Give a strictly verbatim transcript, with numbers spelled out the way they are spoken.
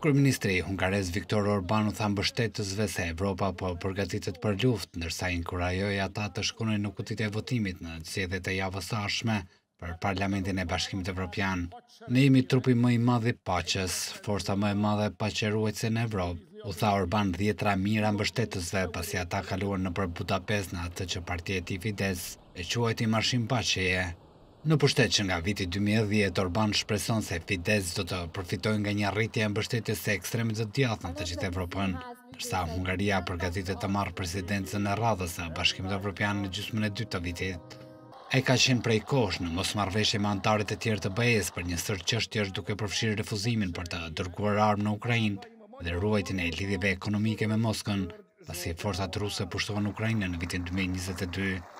Kryeministri hungarez Viktor Orbán u tha mbështetësve se Evropa po përgatitet për luftë, ndërsa inkurajoi ata të shkonin në kutitë e votimit në zgjedhjet e javës së ardhshme për Parlamentin e Bashkimit Evropian. Ne jemi trupi më i madh i paqes, forca më e madhe paqeruese në Evropë, u tha Orbán dhjetra mijëra mbështetësve pasi ata kaluan nëpër Budapest në atë që partia e tij Fidesz e quajti marshim paqeje. Në pushtet që nga viti dy mijë e dhjetë, Orbán shpreson se Fidesz do të përfitojë nga një arritje e mbështetjes së ekstremit të djathtë në të gjithë Evropën, ndërsa Hungaria përgatitet të marrë presidencën e radhës së Bashkimit Evropian në gjysmën e dytë të vitit. Ai ka qenë prej kohësh në mosmarrëveshje me anëtarët e tjerë të B E-s për një sër çështjesh duke përfshirë refuzimin për të dërguar armë në Ukrainë dhe ruajtjen e lidhjeve ekonomike me Moskën, pasi forcat ruse pushtuan Ukrainën në vitin dy mijë e njëzet e dy.